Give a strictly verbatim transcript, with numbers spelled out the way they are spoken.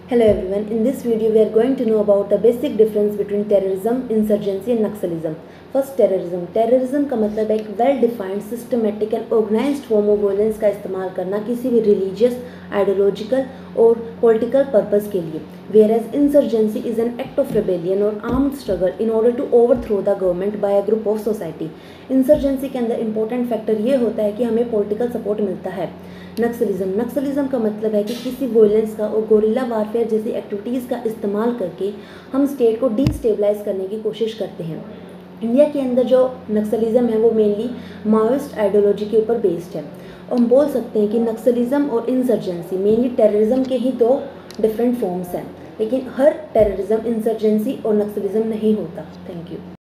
Hello everyone, in this video we are going to know about the basic difference between terrorism, insurgency and Naxalism. First, terrorism. Terrorism का मतलब है एक well defined systematic and organised form of violence का इस्तेमाल करना किसी भी religious, ideological और पॉलिटिकल पर्पस के लिए. Whereas insurgency is an act of rebellion or armed struggle in order to overthrow the government by a group of society. Insurgency के अंदर important फैक्टर ये होता है कि हमें पॉलिटिकल सपोर्ट मिलता है. नक्सलिज्म नक्सलिज्म का मतलब है कि किसी वॉयलेंस का और गोरिल्ला वारफेयर जैसी एक्टिविटीज़ का इस्तेमाल करके हम स्टेट को डीस्टेबलाइज करने की कोशिश करते हैं. इंडिया के अंदर जो नक्सलिज्म है वो मेनली माओइस्ट आइडियोलॉजी के ऊपर बेस्ड है और हम बोल सकते हैं कि नक्सलिज्म और इंसर्जेंसी मेनली टेररिज्म के ही दो डिफरेंट फॉर्म्स हैं, लेकिन हर टेररिज्म इंसर्जेंसी और नक्सलिज्म नहीं होता. Thank you.